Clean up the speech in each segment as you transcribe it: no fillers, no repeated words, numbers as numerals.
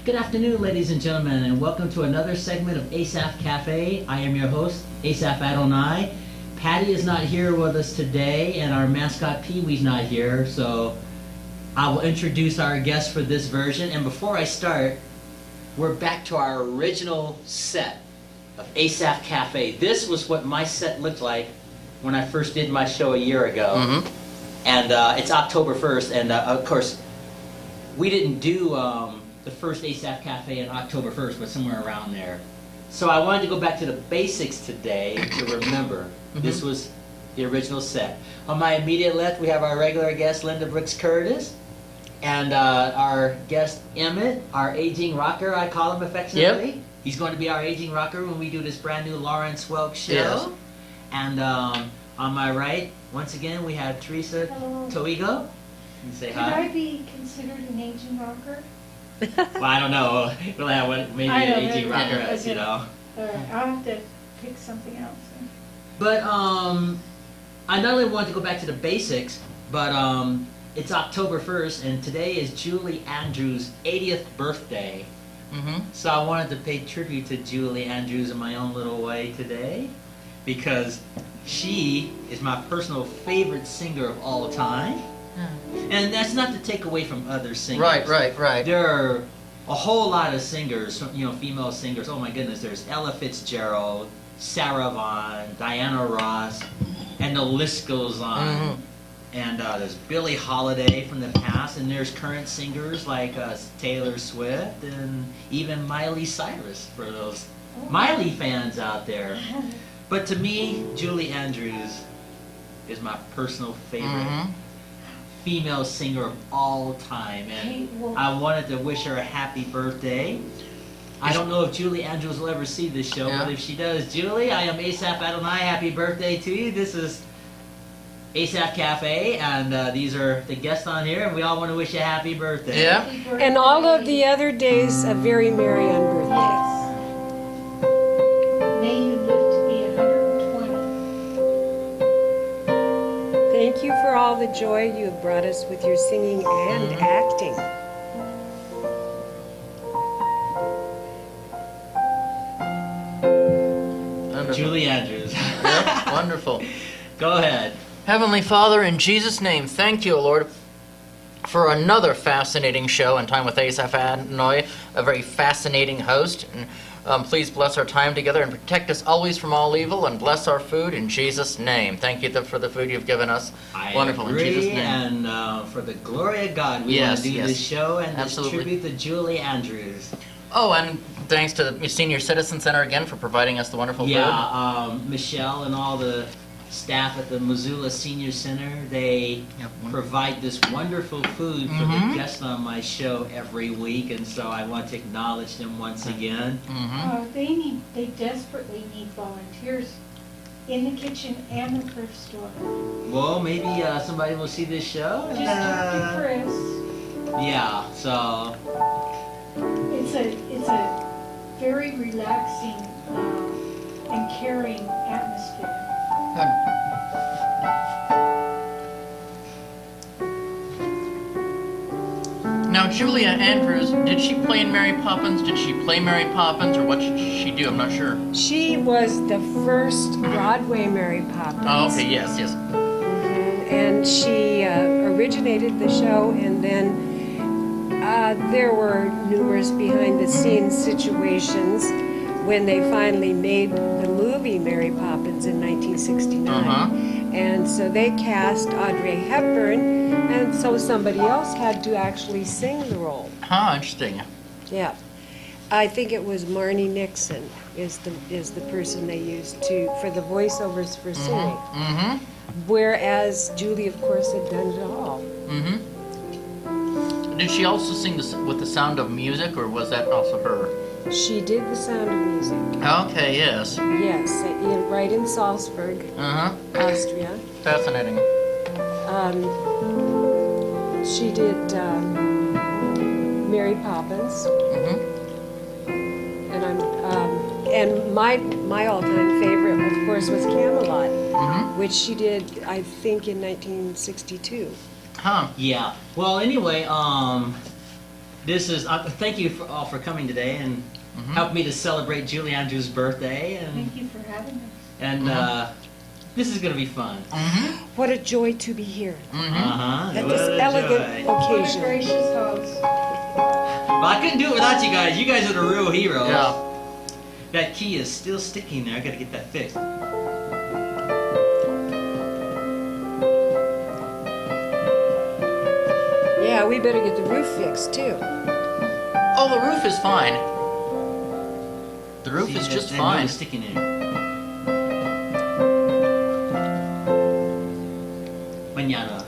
Good afternoon, ladies and gentlemen, and welcome to another segment of Asaph Cafe. I am your host, Asaph Adonai. Patty is not here with us today, and our mascot Pee-wee's not here, so I will introduce our guest for this version. And before I start, we're back to our original set of Asaph Cafe. This was what my set looked like when I first did my show a year ago. And it's October 1st, and of course, we didn't do the first Asaph Cafe on October 1st, but somewhere around there. So I wanted to go back to the basics today to remember. This was the original set. On my immediate left, we have our regular guest, Linda Brooks Curtis, and our guest, Emmett, our aging rocker, I call him affectionately. Yep. He's going to be our aging rocker when we do this brand new Lawrence Welk show. Yes. And on my right, once again, we have Teresa Toiga. You say hi. Could I be considered an aging rocker? Well, I don't know. We'll have maybe an aging rocker is, you know. All right, I'll have to pick something else. But I not only want to go back to the basics, but it's October 1st, and today is Julie Andrews' 80th birthday. So I wanted to pay tribute to Julie Andrews in my own little way today, because she is my personal favorite singer of all time. And that's not to take away from other singers. Right. There are a whole lot of singers, you know, female singers. Oh my goodness, there's Ella Fitzgerald, Sarah Vaughan, Diana Ross, and the list goes on. And there's Billie Holiday from the past, and there's current singers like Taylor Swift and even Miley Cyrus for those Miley fans out there. But to me, Julie Andrews is my personal favorite female singer of all time, and I wanted to wish her a happy birthday. I don't know if Julie Andrews will ever see this show, but if she does, Julie, I am Asaph Adonai. Happy birthday to you. This is Asaph Cafe, and these are the guests on here, and we all want to wish you a happy birthday. Happy birthday. And all of the other days, a very merry on birthday. May you live to be 120. Thank you for all the joy you have brought us with your singing and acting. Julie Andrews. Yep, wonderful. Go ahead. Heavenly Father, in Jesus' name, thank you, Lord, for another fascinating show and time with Asaph Adonai, a very fascinating host. And please bless our time together and protect us always from all evil, and bless our food in Jesus' name. Thank you for the food you've given us. Wonderful, agree, in Jesus' name. And for the glory of God, we want to do this show and this tribute to Julie Andrews. Oh, and thanks to the Senior Citizen Center again for providing us the wonderful food. Yeah, Michelle and all the staff at the Missoula Senior Center, they provide this wonderful food for the guests on my show every week, and so I want to acknowledge them once again. They desperately need volunteers in the kitchen and the thrift store. Well, maybe somebody will see this show. Just talk to Chris. Yeah, so it's a very relaxing and caring atmosphere. Now, Julia Andrews, did she play in Mary Poppins? Did she play Mary Poppins, or what did she do? I'm not sure. She was the first Broadway Mary Poppins. Oh, okay, yes. And she originated the show, and then there were numerous behind-the-scenes situations when they finally made the movie Mary Poppins in 1969. And so they cast Audrey Hepburn, and so somebody else had to actually sing the role. Interesting. Yeah. I think it was Marnie Nixon is the person they used for the voiceovers for singing. Whereas Julie, of course, had done it all. Did she also sing with the Sound of Music, or was that also her? She did the Sound of Music. Okay, yes. Yes, right in Salzburg, Austria. Fascinating. She did Mary Poppins. And my all-time favorite, of course, was Camelot, which she did, I think, in 1962. Yeah. Well, anyway, This is thank you all for coming today and help me to celebrate Julie Andrews' birthday. And Thank you for having us. and this is going to be fun. What a joy to be here Uh-huh. at What this a elegant joy. What a occasion. gracious host. Well, I couldn't do it without you guys. You guys are the real heroes. Yeah. That key is still sticking there. I got to get that fixed. Yeah, we better get the roof fixed too. Oh, the roof is fine. The roof See, is just that note fine. is sticking there. Mañana.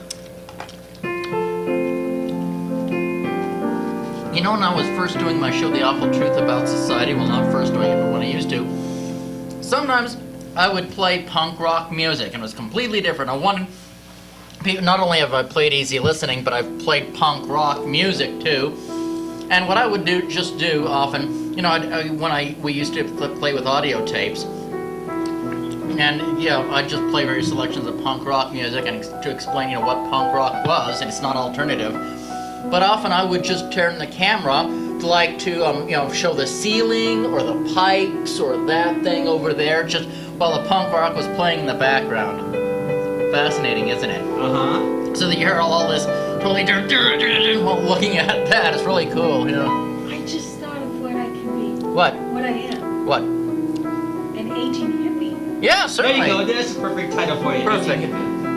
You know, when I was first doing my show, The Awful Truth About Society, well, not first doing it, but when I used to, sometimes I would play punk rock music, and it was completely different. I wanted, not only have I played easy listening, but I've played punk rock music too. And what I would just do often, you know, we used to play with audio tapes, and yeah, I'd just play various selections of punk rock music and to explain, you know, what punk rock was, and it's not alternative. But often I would just turn the camera to you know, show the ceiling or the pipes or that thing over there, just while the punk rock was playing in the background. Fascinating, isn't it? Uh-huh. So that you hear all this totally while looking at that. It's really cool, you know. I just thought of what I can be. What? What I am. What? An aging hippie. Yeah, There certainly. you go. That's a perfect title for you. Perfect.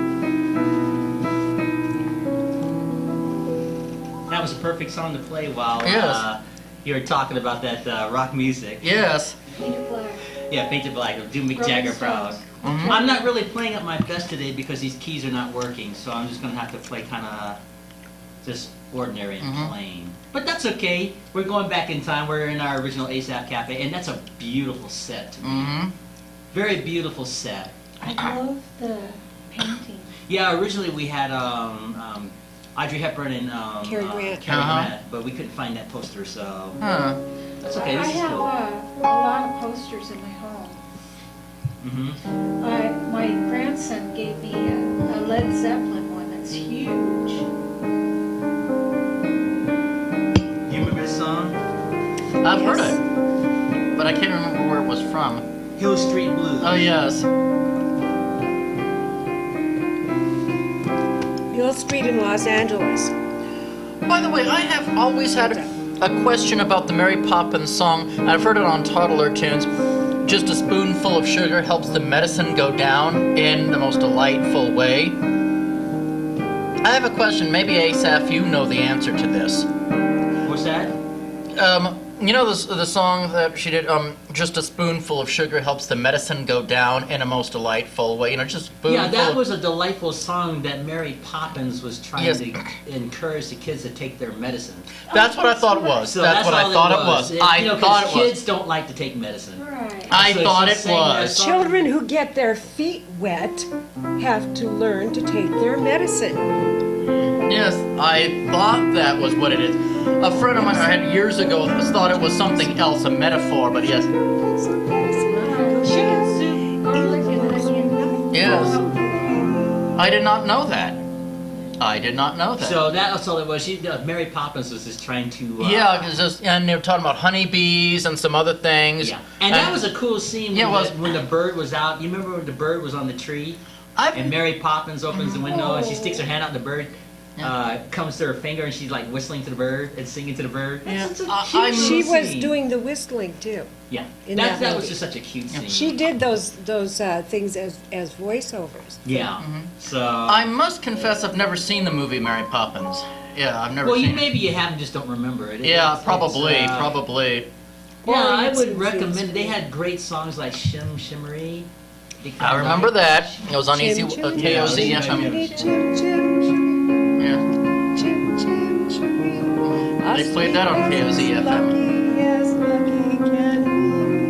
That was a perfect song to play while Yes. you were talking about that rock music. Yes. Painted black. Yeah, Painted Black. Do Mick Rolling Jagger proud. Stones. Mhm. I'm not really playing at my best today because these keys are not working, so I'm just going to have to play kind of just ordinary and plain. But that's okay. We're going back in time. We're in our original Asaph Cafe, and that's a beautiful set to me. Mm-hmm. Very beautiful set. I love the painting. Yeah, originally we had Audrey Hepburn and Cary Grant. Cary Uh-huh. Grant, but we couldn't find that poster, so Huh. that's okay. I This is have cool. a lot of posters in my home. My grandson gave me a Led Zeppelin one that's huge. You remember this song? I've heard Yes. it, but I can't remember where it was from. Hill Street Blues. Oh, yes. Hill Street in Los Angeles. By the way, I have always had a question about the Mary Poppins song. I've heard it on toddler tunes. Just a spoonful of sugar helps the medicine go down in the most delightful way. I have a question. Maybe, Asaph, you know the answer to this. What's that? You know the song that she did, just a spoonful of sugar helps the medicine go down in a most delightful way. You know, just a spoonful. Yeah, that was a delightful song that Mary Poppins was trying Yes. to encourage the kids to take their medicine. That's what I thought it was. So that's what I all thought it was. I You know, 'cause thought it was. kids don't like to take medicine. Right. I So thought she's it saying that was. song- Children who get their feet wet have to learn to take their medicine. Yes, I thought that was what it is. A friend of mine I had years ago thought it was something else, a metaphor, but yes. Chicken soup, garlic, and onion. Yes. I did not know that. I did not know that. So that's all it was. Mary Poppins was just trying to. Yeah, it's just, and they were talking about honeybees and some other things. Yeah, and that was a cool scene Yeah, it when, was. when the bird was out. You remember when the bird was on the tree? I've- And Mary Poppins opens the window and she sticks her hand out. The bird comes to her finger and she's like whistling to the bird and singing to the bird. Yeah. That's such a I- cute I'm- little She was scene. doing the whistling too. Yeah, in that that was movie. just such a cute scene. She did those things as voiceovers. Yeah. So. I must confess I've never seen the movie Mary Poppins. Yeah, I've never well, seen maybe you haven't, just don't remember it. Yeah, It's, probably. Yeah, Or I it's- would recommend it. They had great songs like Shim Shimmery. I remember that. It was on Chim, Easy chim, KOZ yeah. FM. Chim, chim, chim, Yeah. chim, chim, chim. They played that on KOZ FM. Lucky as lucky can be.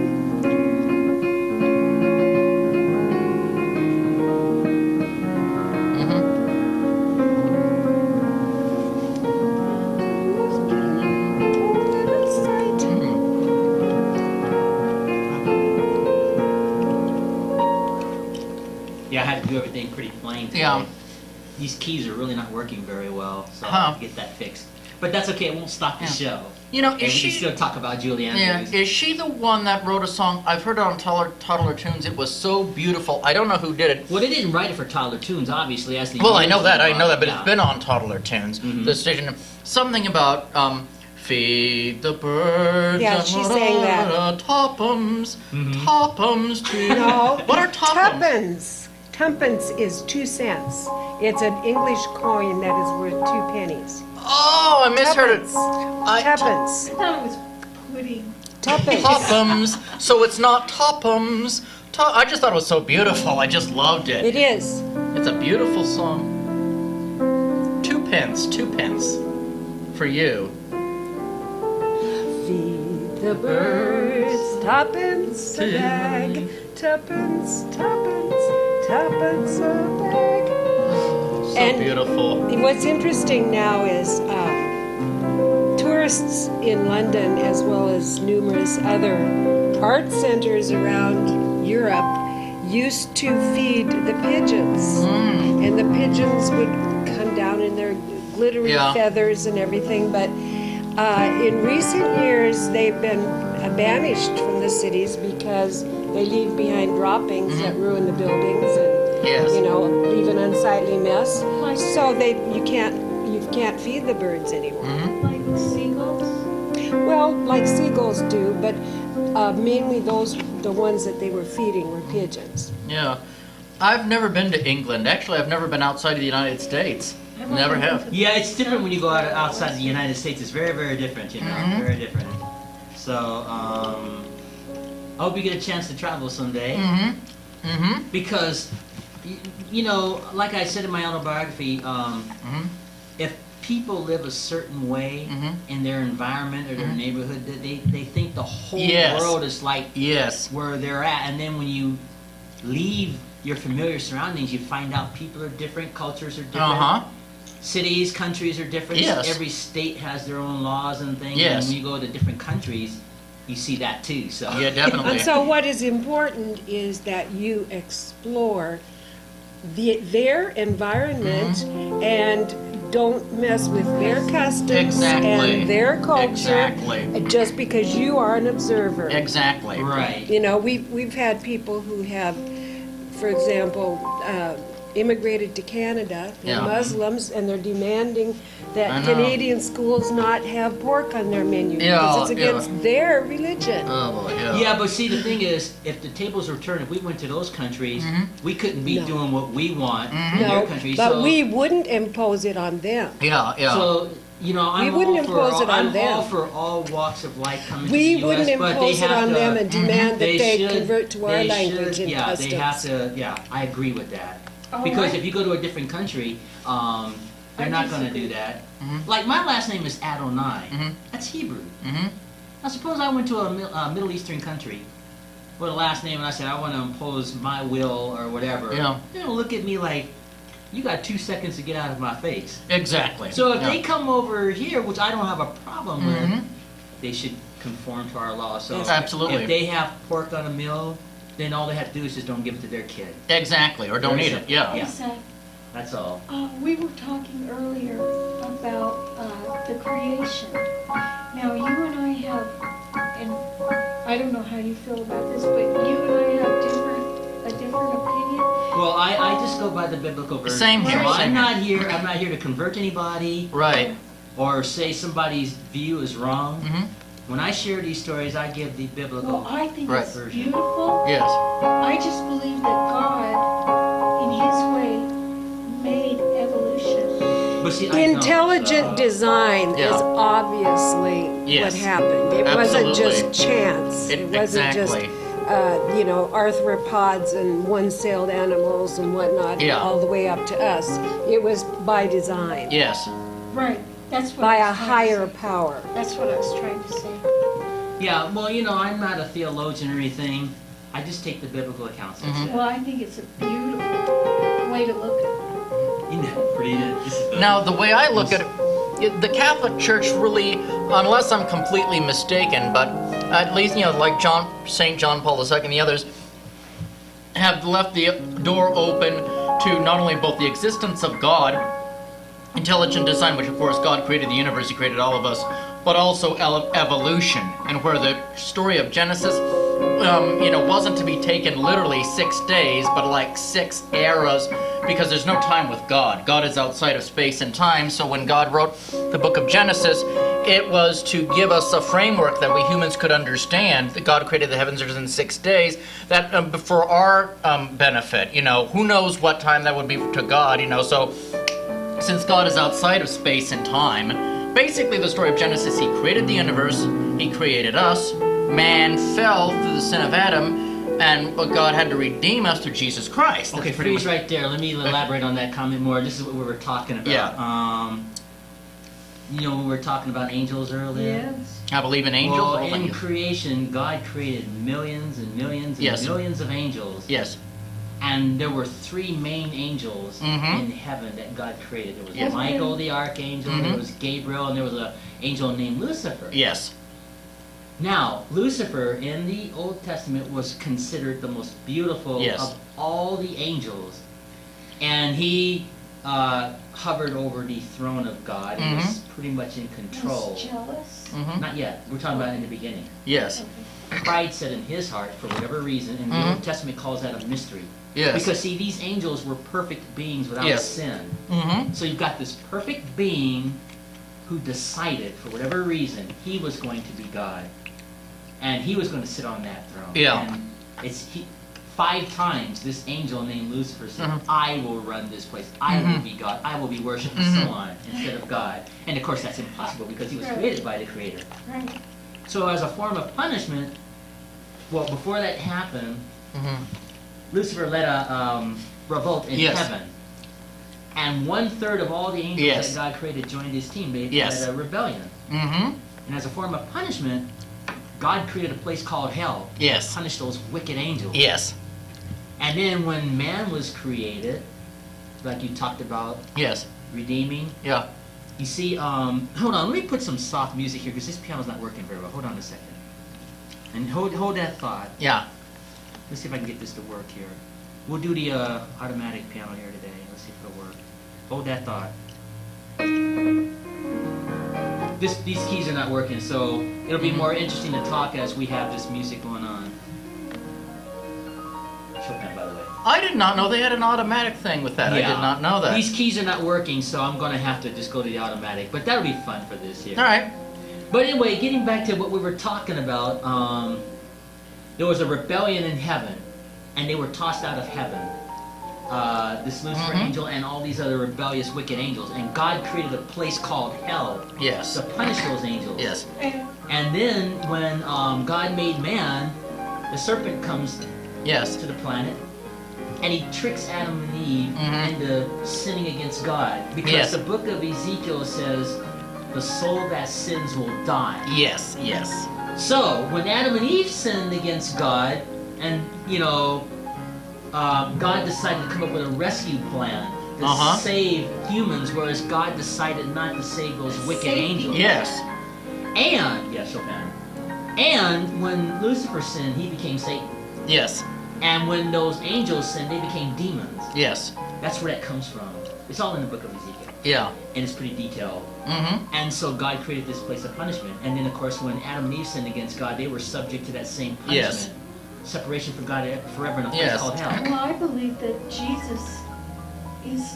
Yeah, I had to do everything pretty plain today. Yeah. These keys are really not working very well, so I Huh. have to get that fixed. But that's okay. It won't stop the show. You know, And is we can she? still talk about Julie Yeah, Andrews. is she the one that wrote a song? I've heard it on Toddler Tunes. It was so beautiful. I don't know who did it. Well, they didn't write it for Toddler Tunes, obviously. As the Well, I years know that, went but on, it's been on Toddler Tunes, the station. Something about feed the birds. Yeah, she sang that. Toppums, toppums to. No. What are toppums? Tuppence. Tuppence is 2 cents. It's an English coin that is worth 2 pennies. Oh, I misheard it. Tuppence. I thought it was pudding. Tuppence. Toppums. So it's not toppums. I just thought it was so beautiful. I just loved it. It is. It's a beautiful song. 2 pence, 2 pence for you. Feed the birds, tuppence a bag, tuppence, tuppence, tuppence a bag. So And beautiful. what's interesting now is tourists in London, as well as numerous other art centers around Europe, used to feed the pigeons. And the pigeons would come down in their glittery feathers and everything. But in recent years, they've been banished from the cities because they leave behind droppings that ruin the buildings and, you know, leave an unsightly mess. So you can't feed the birds anymore. Like seagulls? Well, like seagulls do, but mainly the ones that they were feeding were pigeons. Yeah. I've never been to England. Actually, I've never been outside of the United States. Never have. Yeah, it's different when you go outside the United States. It's very, very different, you know, very different. So, I hope you get a chance to travel someday. Because, you know, like I said in my autobiography, if people live a certain way in their environment or their neighborhood, they think the whole world is like where they're at. And then when you leave your familiar surroundings, you find out people are different, cultures are different. Cities, countries are different. Every state has their own laws and things. And when you go to different countries, you see that too. So yeah, definitely. And so what is important is that you explore their environment and don't mess with their customs and their culture just because you are an observer. Exactly. Right. You know, we've had people who have, for example, immigrated to Canada, they're Muslims, and they're demanding that Canadian schools not have pork on their menu because it's against their religion. Yeah, but see, the thing is, if the tables were turned, if we went to those countries, we couldn't be doing what we want in their countries. But we wouldn't impose it on them. So, you know, I'm all for all walks of life coming to the U.S., wouldn't but impose they it have on to, them and demand that they convert to our they language should, and customs. they have to, I agree with that. Because if you go to a different country, they're not going to do that. Like, my last name is Adonai. That's Hebrew. Now, suppose I went to a Middle Eastern country with a last name and I said, I want to impose my will or whatever. They'll look at me like, you got 2 seconds to get out of my face. Exactly. So if they come over here, which I don't have a problem with, they should conform to our law. So absolutely. If they have pork on a meal, then all they have to do is just don't give it to their kid. Exactly, or don't eat it. That's all. We were talking earlier about the creation. Now, you and I have, and I don't know how you feel about this, but you and I have a different opinion. Well, I just go by the biblical version. Same here. So I'm not here to convert anybody. Right. Or say somebody's view is wrong. When I share these stories, I give the biblical Well, I think it's version. beautiful. Yes. I just believe that God, in His way, made evolution. But see, Intelligent design is obviously what happened. It wasn't just chance. It wasn't just, you know, arthropods and one-celled animals and whatnot all the way up to us. It was by design. Yes. Right. That's what by a higher power. That's what I was trying to say. Yeah, well, you know, I'm not a theologian or anything. I just take the biblical accounts. Well, I think it's a beautiful way to look at it. Isn't that pretty? Now, the way I look at it, the Catholic Church really, unless I'm completely mistaken, but at least, you know, like St. John Paul II and the others, have left the door open to not only both the existence of God intelligent design, which of course God created the universe, He created all of us, but also evolution, and where the story of Genesis, wasn't to be taken literally 6 days, but like 6 eras, because there's no time with God. God is outside of space and time, so when God wrote the book of Genesis, it was to give us a framework that we humans could understand, that God created the heavens and earth in 6 days, that for our benefit, who knows what time that would be to God, so since God is outside of space and time, basically the story of Genesis, He created the universe, He created us, man fell through the sin of Adam, and God had to redeem us through Jesus Christ. Okay, freeze right there. Let me elaborate on that comment more. This is what we were talking about. Yeah. When we were talking about angels earlier. Yes. I believe in angels. Well, in creation, God created millions and millions and Yes. millions of angels. Yes. And there were 3 main angels Mhm. in heaven that God created. There was Yes. Michael the archangel, Mhm. there was Gabriel, and there was an angel named Lucifer. Yes. Now, Lucifer in the Old Testament was considered the most beautiful Yes. of all the angels. And he hovered over the throne of God and was pretty much in control. Was jealous. Mhm. Not yet. We're talking about in the beginning. Yes. Pride set in his heart for whatever reason, and the Mhm. Old Testament calls that a mystery. Yes. Because, see, these angels were perfect beings without Yes. sin. Mm-hmm. So you've got this perfect being who decided, for whatever reason, he was going to be God. And he was going to sit on that throne. Yeah. And 5 times this angel named Lucifer said, Mhm. I will run this place. I will be God. I will be worshipped, and so on, instead of God. And of course that's impossible because he was Right. created by the Creator. Right. So as a form of punishment, well, before that happened, Mm-hmm. Lucifer led a revolt in Yes. heaven. And 1/3 of all the angels Yes. that God created joined his team. They Yes. led a rebellion. Mm-hmm. And as a form of punishment, God created a place called hell Yes. to punish those wicked angels. Yes. And then when man was created, like you talked about, Yes. redeeming, Yeah. you see, hold on, let me put some soft music here because this piano's not working very well. Hold on a second. And hold that thought. Yeah. Let's see if I can get this to work here. We'll do the automatic piano here today. Let's see if it'll work. Hold that thought. These keys are not working, so it'll be more interesting to talk as we have this music going on. Chopin, by the way. I did not know they had an automatic thing with that. I did not know that. These keys are not working, so I'm going to have to just go to the automatic. But that'll be fun for this here. All right. But anyway, getting back to what we were talking about, there was a rebellion in heaven, and they were tossed out of heaven. This Lucifer angel and all these other rebellious, wicked angels. And God created a place called hell Yes. to punish those angels. Yes. And then when God made man, the serpent comes Yes. to the planet, and he tricks Adam and Eve into sinning against God. Because Yes. the book of Ezekiel says, the soul that sins will die. Yes. Yes. So, when Adam and Eve sinned against God, and, God decided to come up with a rescue plan to save humans, whereas God decided not to save those wicked angels. Yes. And, yes, Chopin. And when Lucifer sinned, he became Satan. Yes. And when those angels sinned, they became demons. Yes. That's where that comes from. It's all in the book of Ezekiel. Yeah. And it's pretty detailed. Mm-hmm. And so God created this place of punishment. And then, of course, when Adam and Eve sinned against God, they were subject to that same punishment. Yes. Separation from God forever in a place Yes. called hell. Well, I believe that Jesus is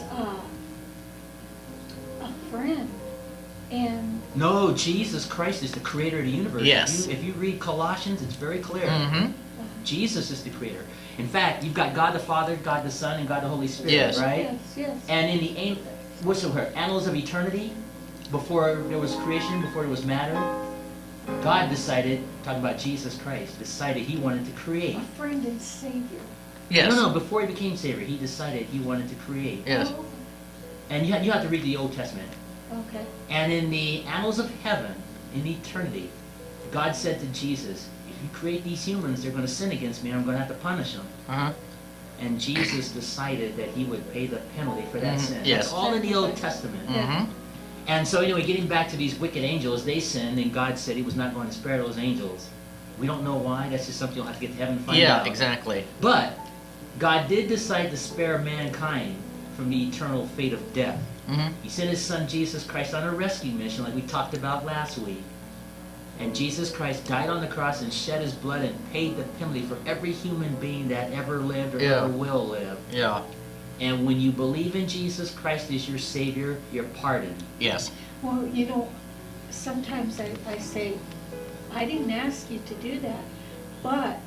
a friend. And No, Jesus Christ is the creator of the universe. Yes. If you read Colossians, it's very clear. Mm-hmm. Jesus is the creator. In fact, you've got God the Father, God the Son, and God the Holy Spirit, Yes. right? yes. And in the what's the word? Annals of eternity, before there was creation, before there was matter, God decided, talking about Jesus Christ, decided he wanted to create. A friend and savior. Yes. No, before he became Savior, he decided he wanted to create. Yes. Oh, And you have to read the Old Testament. okay. And in the annals of heaven, in eternity, God said to Jesus, if you create these humans, they're going to sin against me, and I'm going to have to punish them. Uh-huh. And Jesus decided that he would pay the penalty for that sin. Yes. That's all in the Old Testament. Mm-hmm. And so anyway, getting back to these wicked angels, they sinned, and God said he was not going to spare those angels. We don't know why. That's just something you'll have to get to heaven and find out. Yeah, exactly. But God did decide to spare mankind from the eternal fate of death. Mhm. He sent his son Jesus Christ on a rescue mission like we talked about last week. And Jesus Christ died on the cross and shed his blood and paid the penalty for every human being that ever lived or Yeah. ever will live. Yeah. And when you believe in Jesus Christ as your Savior, you're pardoned. Yes. Well, you know, sometimes I say, I didn't ask you to do that, but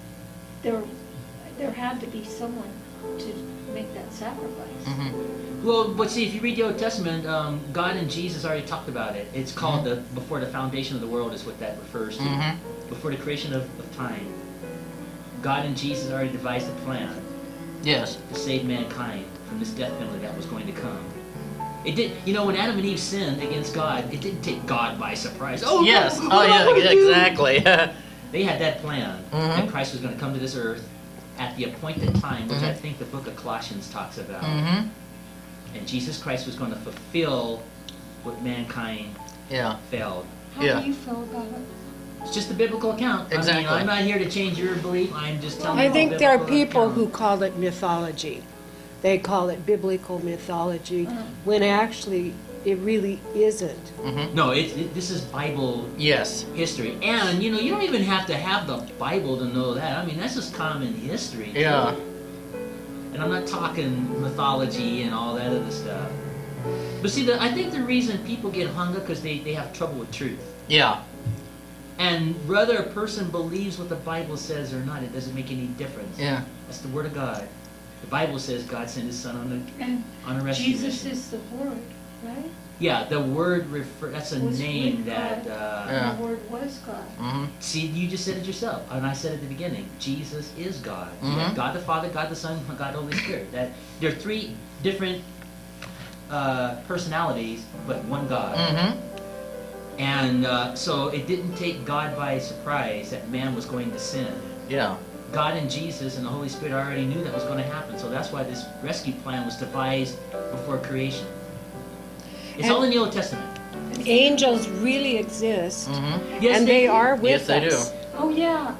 there had to be someone to make that sacrifice. Mhm. Well, but see, if you read the Old Testament, God and Jesus already talked about it. It's called the before the foundation of the world is what that refers to. Mhm. Before the creation of time. God and Jesus already devised a plan Yes. to save mankind from this death penalty that was going to come. It did, you know, when Adam and Eve sinned against God, it didn't take God by surprise. Oh, Yes. no, Oh, what am I yeah. gonna do? Exactly. They had that plan that Mhm. Christ was going to come to this earth at the appointed time, which I Mhm. think the book of Colossians talks about. Mhm. And Jesus Christ was going to fulfill what mankind Yeah. failed. How Yeah. do you feel about it? It's just a biblical account. Exactly. I mean, I'm not here to change your belief. I'm just telling I you. think the there are biblical people account. who call it mythology. They call it biblical mythology, when actually it really isn't. Mhm. No, this is Bible Yes. history. And, you know, you don't even have to have the Bible to know that. I mean, that's just common history. too. Yeah. And I'm not talking mythology and all that other stuff. But see, I think the reason people get hung up because they have trouble with truth. Yeah. And whether a person believes what the Bible says or not, it doesn't make any difference. Yeah. That's the Word of God. The Bible says God sent his Son And on a rescue Jesus mission. is the Word, right? Yeah, the Word, that's a Was name with that... God. Yeah. The Word was God. Mhm. See, you just said it yourself, and I said at the beginning, Jesus is God. You Mhm. have God the Father, God the Son, God the Holy Spirit. That there are three different personalities, but one God. Mhm. And so it didn't take God by surprise that man was going to sin. Yeah. God and Jesus and the Holy Spirit already knew that was going to happen. So that's why this rescue plan was devised before creation. It's And- all in the Old Testament. Angels really exist, Mhm. Yes, and they are with Yes, they do. us. Oh, yeah.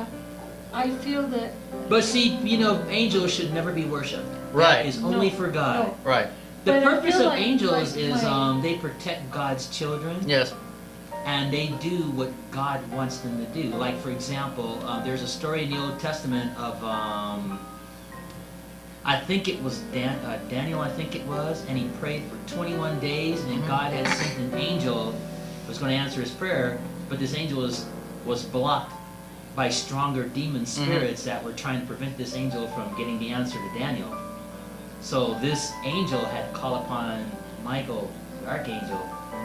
I feel that. But see, you know, angels should never be worshipped. Right. That is only No, for God. no. Right. The But I purpose feel of like- angels like is my- they protect God's children, Yes. and they do what God wants them to do. Like, for example, there's a story in the Old Testament of, I think it was Daniel, I think it was, and he prayed for 21 days, and then God had sent an angel who was going to answer his prayer, but this angel was blocked by stronger demon spirits that were trying to prevent this angel from getting the answer to Daniel. So this angel had to call upon Michael, the archangel.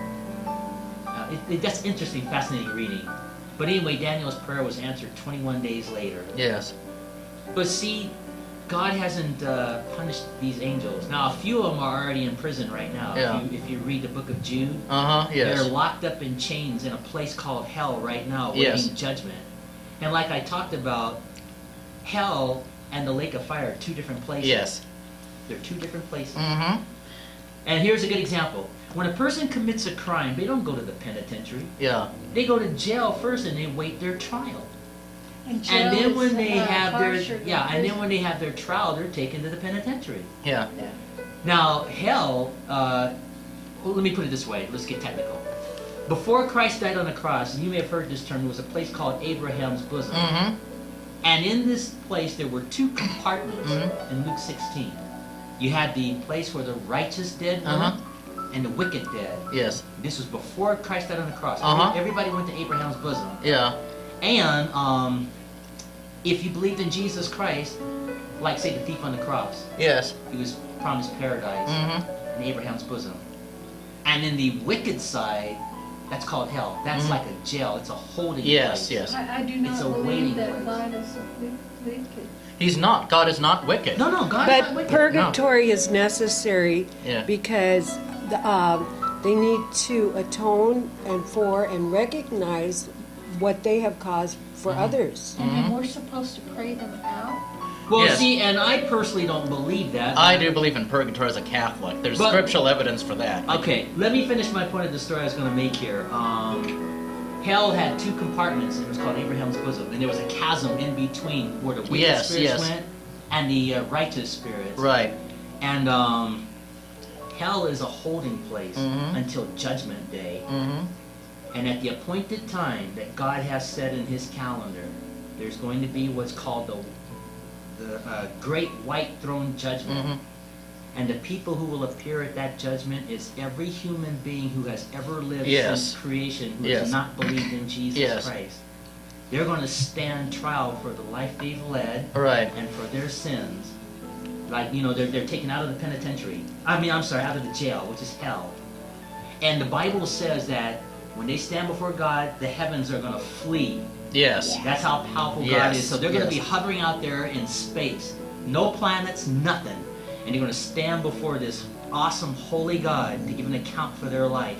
That's interesting, fascinating reading. But anyway, Daniel's prayer was answered 21 days later. Yes. But see, God hasn't punished these angels. Now, a few of them are already in prison right now. Yeah. If you read the book of Jude, Uh-huh. they're Yes. locked up in chains in a place called hell right now, waiting Yes. judgment. And like I talked about, hell and the lake of fire are two different places. Yes. They're two different places. Mhm. And here's a good example. When a person commits a crime, they don't go to the penitentiary. Yeah. They go to jail first and they wait their trial. And And then jail when is, they have their harsher than and then prison. when they have their trial, they're taken to the penitentiary. Yeah. Yeah. Now, hell, well, let me put it this way. Let's get technical. Before Christ died on the cross, and you may have heard this term, there was a place called Abraham's bosom. Mhm. And in this place, there were two compartments Mhm. in Luke 16. You had the place where the righteous dead Uh-huh. went, and the wicked dead. Yes. This was before Christ died on the cross. Uh-huh. Everybody went to Abraham's bosom. Yeah. And if you believed in Jesus Christ, like, say, the thief on the cross, Yes. he was promised paradise Mhm. in Abraham's bosom. And in the wicked side, that's called hell. That's Mhm. like a jail. It's a holding Yes. place. Yes. I do It's not a waiting believe that place. God is wicked. He's not. God is not wicked. No, God's not But wicked. purgatory is necessary Yeah. because they need to atone and recognize what they have caused for others. And then we're supposed to pray them out. Well, Yes. see, and I personally don't believe that. I do believe in purgatory as a Catholic. There's But- scriptural evidence for that. Okay, let me finish my point of the story I was going to make here. Hell had two compartments, and it was called Abraham's bosom. And there was a chasm in between where the wicked Yes, spirits yes. went and the righteous spirits. Right. And hell is a holding place until Judgment Day. And at the appointed time that God has set in His calendar, there's going to be what's called the Great White Throne Judgment. And the people who will appear at that judgment is every human being who has ever lived since creation who has not believed in Jesus Christ. They're going to stand trial for the life they've led and for their sins. Like, you know, they're taken out of the penitentiary. out of the jail, which is hell. And the Bible says that when they stand before God, the heavens are going to flee. Yes. That's how powerful God is. So they're going to be hovering out there in space. No planets, nothing. And they're going to stand before this awesome, holy God to give an account for their life.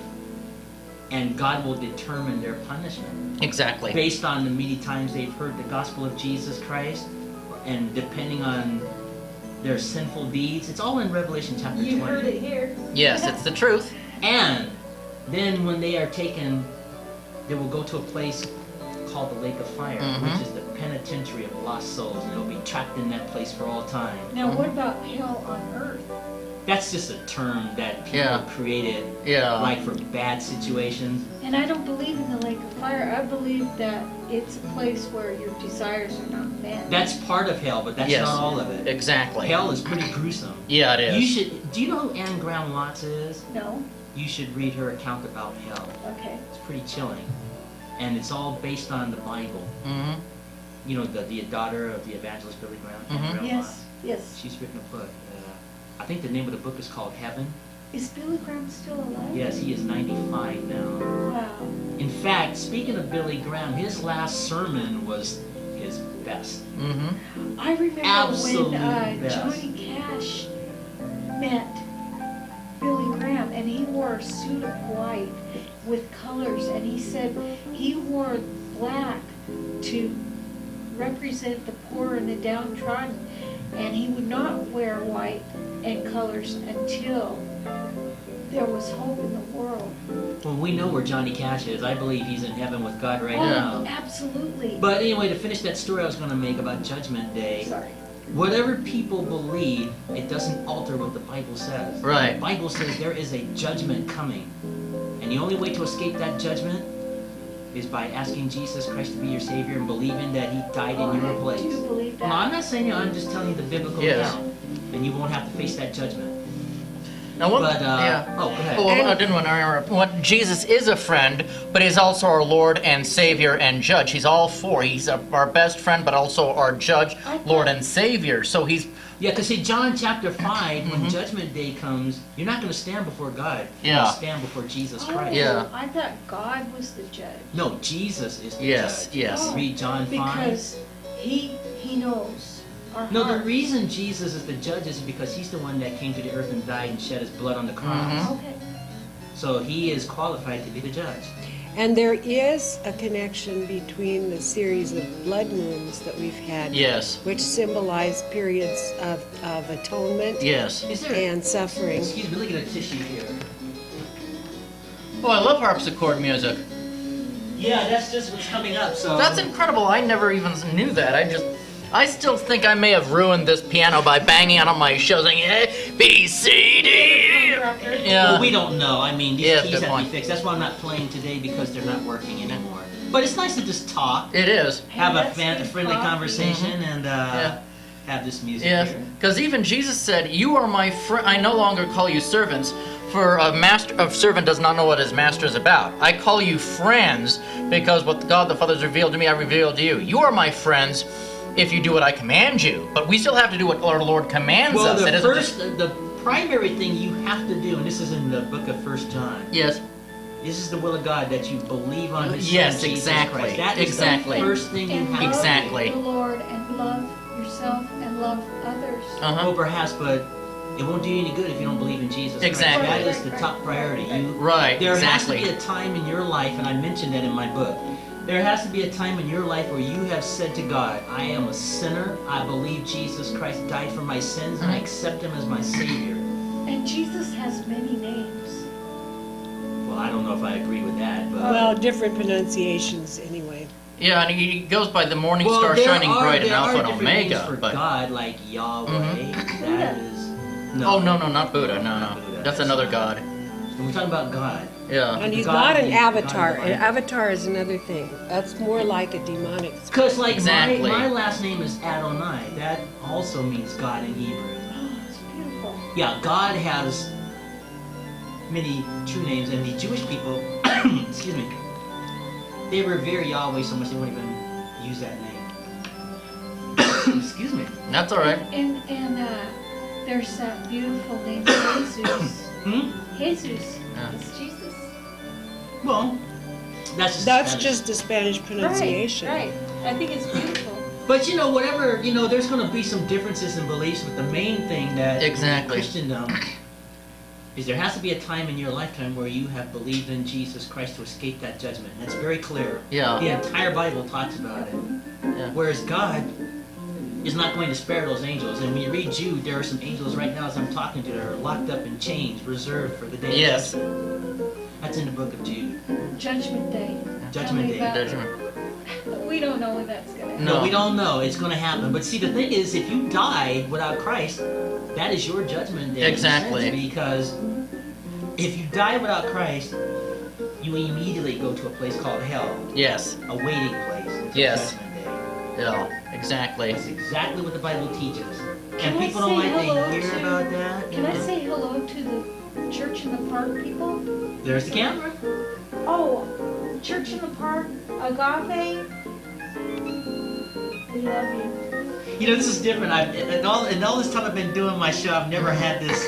And God will determine their punishment. Exactly. Based on the many times they've heard the gospel of Jesus Christ, and depending on their sinful deeds. It's all in Revelation chapter 20. You heard it here. Yes, it's the truth. And then when they are taken, they will go to a place called the lake of fire, which is the penitentiary of lost souls, and they'll be trapped in that place for all time. Now, what about hell on earth? That's just a term that people created, like for bad situations. And I don't believe in the lake of fire. I believe that it's a place where your desires are not met. That's part of hell, but that's not all of it. Exactly. Hell is pretty gruesome. Yeah, it is. You should. Do you know who Anne Graham Lotz is? No. You should read her account about hell. Okay. It's pretty chilling, and it's all based on the Bible. You know, the daughter of the evangelist Billy Graham. Anne Graham Lotz. Yes. She's written a book. I think the name of the book is called Heaven. Is Billy Graham still alive? Yes, he is 95 now. Wow. In fact, speaking of Billy Graham, his last sermon was his best. I remember Absolute when best. Johnny Cash met Billy Graham, and he wore a suit of white with colors, and he said he wore black to represent the poor and the downtrodden, and he would not wear white and colors until there was hope in the world. Well, we know where Johnny Cash is. I believe he's in heaven with God right now. Absolutely. But anyway, to finish that story I was going to make about Judgment Day, whatever people believe, it doesn't alter what the Bible says. Right. The Bible says there is a judgment coming. And the only way to escape that judgment is by asking Jesus Christ to be your Savior and believing that He died in your place. Do you believe that? No, I'm not saying I'm just telling you the biblical account. And you won't have to face that judgment. Now, what, But, oh, go ahead. Well, I didn't want to interrupt. What, Jesus is a friend, but He's also our Lord and Savior and Judge. He's all four. He's our best friend, but also our Judge, Lord, and Savior. So He's... Yeah, because see, John chapter 5, when Judgment Day comes, you're not going to stand before God. You're going to stand before Jesus Christ. I thought God was the judge. No, Jesus is the judge. Yes. Read John 5. Because He knows our No, hearts. the reason Jesus is the judge is because He's the one that came to the earth and died and shed His blood on the cross. Okay. So He is qualified to be the judge. And there is a connection between the series of blood moons that we've had, which symbolize periods of atonement and suffering. Excuse me, look at a tissue here. Oh, I love harpsichord music. Yeah, that's just what's coming up. So That's incredible. I never even knew that. I still think I may have ruined this piano by banging on my show saying A, B, C, D. Yeah. Well, we don't know. I mean, these keys have to point. be fixed. That's why I'm not playing today, because they're not working anymore. But it's nice to just talk. It is. Have a friendly conversation and have this music here. Because even Jesus said, "You are my friend. I no longer call you servants, for a servant does not know what his master is about. I call you friends, because what God the Father has revealed to me, I revealed to you. You are my friends if you do what I command you." But we still have to do what our Lord commands us. Well, the primary thing you have to do, and this is in the book of 1 John. Yes. This is the will of God, that you believe on His Son, Yes, Jesus exactly. Christ. That is the first thing you have to do. Exactly. Love the Lord and love yourself and love others. Well, perhaps, but it won't do you any good if you don't believe in Jesus Exactly. Christ. That is the top priority. There has to be a time in your life, and I mentioned that in my book. There has to be a time in your life where you have said to God, I am a sinner, I believe Jesus Christ died for my sins, and I accept Him as my Savior. And Jesus has many names. Well, I don't know if I agree with that, but... Well, different pronunciations anyway. Yeah, and He goes by the morning star shining bright and Alpha and Omega. For God, like Yahweh, that is Oh, no, not Buddha. No, Not no. Buddha. That's another god. And we're talking about God. Yeah. And he's God not an is- God avatar. is An divine. avatar is another thing. That's more like a demonic. Because like Exactly. my last name is Adonai. That also means God in Hebrew. Oh, it's beautiful. Yeah, God has many true names, and the Jewish people, excuse me, they revere Yahweh so much they won't even use that name. Excuse me. That's all right. And there's that beautiful name, Jesus. Hmm? Jesus. Yeah. It's Jesus. Well, that's That's Spanish. just the Spanish pronunciation. Right. I think it's beautiful. But you know, whatever, you know, there's going to be some differences in beliefs, but the main thing that Exactly. Christendom is there has to be a time in your lifetime where you have believed in Jesus Christ to escape that judgment. That's very clear. Yeah. The entire Bible talks about it. Yeah. Whereas God is not going to spare those angels. And when you read Jude, there are some angels right now as I'm talking to that are locked up in chains, reserved for the day Yes. of judgment. That's in the book of Jude. Judgment Day. Judgment Day. Judgment. We don't know when that's going to No. No, we don't know. It's going to happen. But see, the thing is, if you die without Christ, that is your judgment day. in a Exactly. sense, because if you die without Christ, you immediately go to a place called hell, Yes. a waiting place until Yes. judgment day. Yeah. Exactly. That's exactly what the Bible teaches. Can And I people don't say like hello to hear to- about that. Can I say hello to the Church in the Park people? There's the camera. Oh, Church in the Park, Agape. We love you. You know, this is different. In all this time I've been doing my show, I've never had this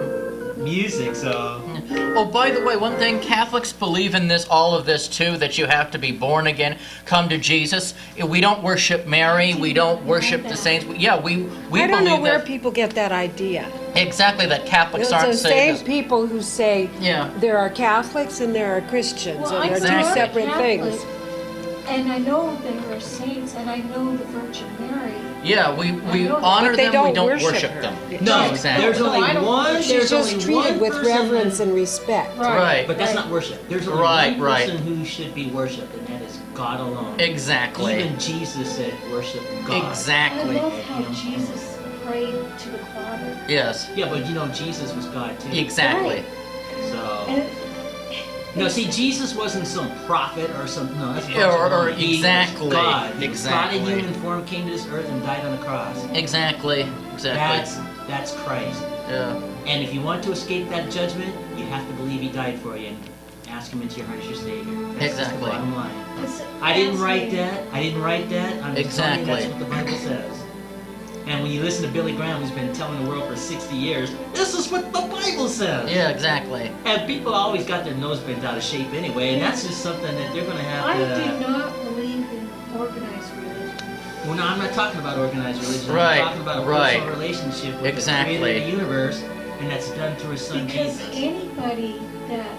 music, so... Oh, by the way, one thing, Catholics believe in this, all of this too, that you have to be born again, come to Jesus. We don't worship Mary, we don't worship the saints. Yeah, we I don't know believe where that, people get that idea. exactly, that Catholics It's aren't the same saved. people who say Yeah. there are Catholics and there are Christians, Well, and they're Exactly. two separate Catholic, things. And I know there are saints, and I know the Virgin Mary. Yeah, we know that. honor But they them, we don't don't worship worship her. them. No, exactly. there's No, I only don't one. worship. There's She's just only treated one with person reverence and respect. Right. But that's not worship. There's only Right, one right. person who should be worshipped, and that is God alone. Exactly. Even Jesus said, "Worship God." I Exactly. love how Jesus prayed to the Father. Yes. Yeah, but you know, Jesus was God too. Exactly. Right. So And no, see, Jesus wasn't some prophet or some. No, that's Yeah, or He was exactly, God. He was exactly. God in human form, came to this earth and died on the cross. Exactly. Exactly. That's Christ. Yeah. And if you want to escape that judgment, you have to believe He died for you and ask Him into your heart as your Savior. That's just Exactly. the bottom line. it's I didn't write fascinating. that. I didn't write that. I'm just telling you Exactly. that's what the Bible says. And when you listen to Billy Graham, who's been telling the world for 60 years, this is what the Bible says. Yeah, exactly. And people always got their nose bent out of shape anyway, and that's just something that they're going to have I to... do not believe in organized religion. Well, no, I'm not talking about organized religion. Right, I'm talking about a right. personal relationship with Exactly. the creator of the universe, and that's done through His Son Because Jesus. anybody that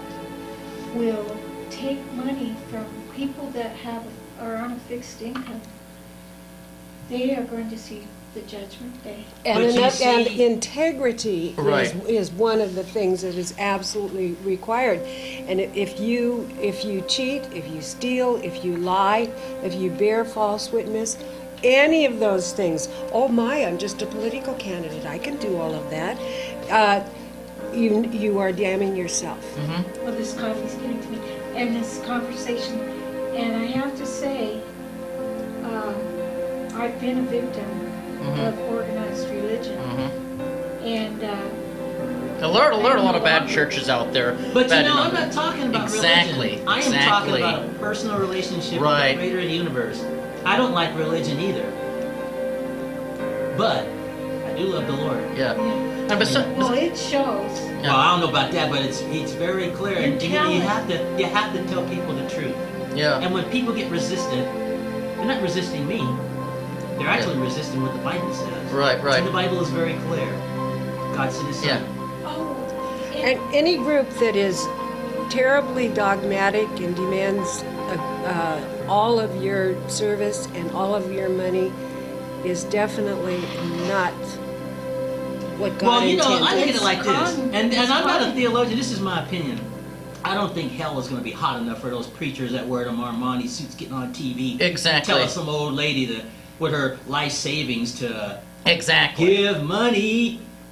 will take money from people that are on a fixed income, they are going to see the judgment day. But you And see- integrity Right. is one of the things that is absolutely required. And if you cheat, if you steal, if you lie, if you bear false witness, any of those things, oh my, I'm just a political candidate, I can do all of that, you are damning yourself. Well, this coffee's getting to me, and this conversation, and I have to say, I've been a victim of organized religion, and There are a lot of bad churches out there. But you bad know, I'm enough. not talking about Exactly, religion. I am exactly. talking about a personal relationship Right. with the creator of the universe. I don't like religion either. But I do love the Lord. Yeah. yeah. And Well, it shows. Yeah. Well, I don't know about that, but it's very clear, and you talent. have to tell people the truth. yeah. And when people get resistant, they're not resisting me. They're actually resisting what the Bible says. Right, right. And the Bible is very clear. God sent His Son. Yeah. Oh, And any group that is terribly dogmatic and demands all of your service and all of your money is definitely not what God Well, you know, intended. I look at it like this, fun. and It's I'm not a fun. theologian. This is my opinion. I don't think hell is going to be hot enough for those preachers that wear them Armani suits getting on TV. Exactly. Telling some old lady with her life savings to Exactly. give money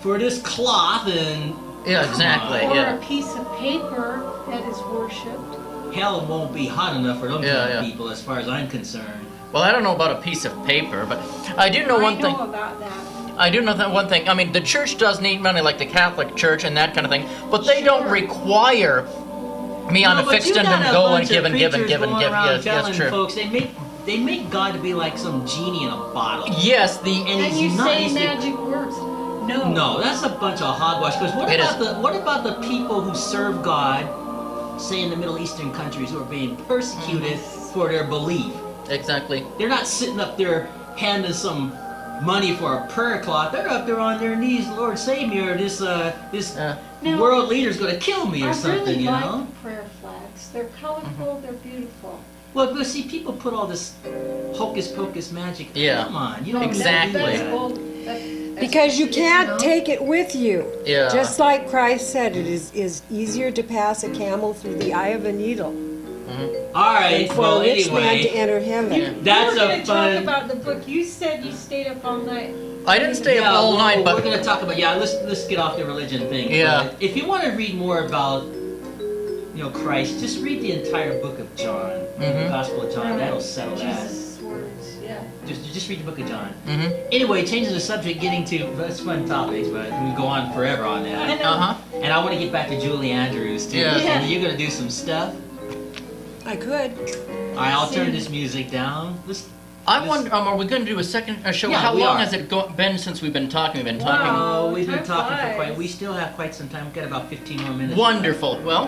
for this cloth and Yeah, exactly. Or Yeah. a piece of paper that is worshipped. hell won't be hot enough for those Yeah, kind of yeah. people, as far as I'm concerned. Well, I don't know about a piece of paper, but I do know one thing. I know about that. I do know that one thing. I mean, the church does need money, like the Catholic Church and that kind of thing, but they don't require me on No, a but fixed you end got and a go and bunch give of and give and preachers give and going give. around Yes, telling that's true. folks, they make God to be like some genie in a bottle. Yes, And And he's you not. say He's the- magic words. No. No, that's a bunch of hogwash. Because It is. what about the people who serve God, say in the Middle Eastern countries, who are being persecuted for their belief? exactly. They're not sitting up there handing some money for a prayer cloth. They're up there on their knees, Lord save me, or this Now, world leader's going to kill me or I something, really you like know? the prayer flags. They're colorful, they're beautiful. Well, but see, people put all this hocus pocus magic. Yeah. Come on, you don't Exactly. have to do That's that. old. Because you You can't know? take it with you. Yeah. Just like Christ said, it is easier to pass a camel through the eye of a needle All than right, for well, a rich man to anyway, enter heaven. that's We're a going to fun. talk about the book. You said you stayed up all night. I didn't stay up Yeah, all night, we're but going to talk about, let's get off the religion thing. Yeah. But if you want to read more about, Christ, just read the entire book of John, the Mhm. Gospel of John. That'll settle that. Jesus' words, yeah. Just read the book of John. Mhm. Anyway, changing the subject, getting to, that's fun topics, but we can go on forever on I that. know. uh-huh. And I want to get back to Julie Andrews, too. Yeah. And you're going to do some stuff. I could. All right, I'll turn this music down. I wonder, are we going to do a second show? Yeah, How we long are. has it been since we've been talking? We've been talking. Wow. Oh, we've been time talking for flies. we still have quite some time. We've got about 15 more minutes. Wonderful. Well,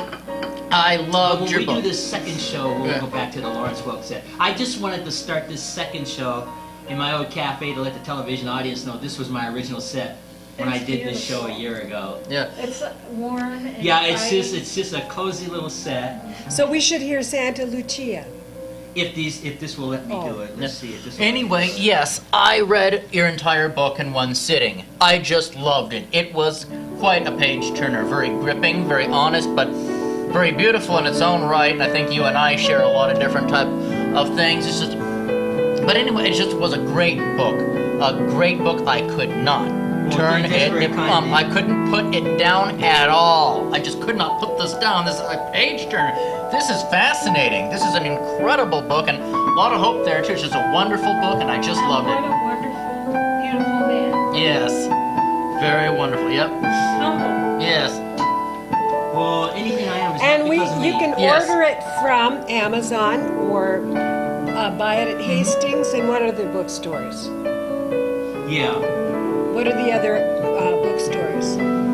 I But loved when your we do book. this second show, we'll Yeah. go back to the Lawrence Welk set. I just wanted to start this second show in my old cafe to let the television audience know this was my original set when I It's did this show a beautiful. year ago. Yeah. It's warm and Yeah, bright. it's just a cozy little set. So we should hear Santa Lucia. If this will let me do it, let's see if this. Will Anyway, yes, I read your entire book in one sitting. I just loved it. It was quite a page turner. Very gripping, very honest, but very beautiful in its own right. And I think you and I share a lot of different type of things. It's just, but anyway, it just was a great book. A great book. I could not turn thanks it. very kind. I couldn't put it down at all. I just could not put this down. This is a page turner. This is fascinating. This is an incredible book, and a lot of hope there too. It's just a wonderful book, and I just loved What it. a wonderful, beautiful man. Yes, very wonderful. Yep. Humble. Yes. Well, anything I am is And not because of you me. can Yes. order it from Amazon or buy it at Hastings and what other bookstores? Yeah. What are the other bookstores?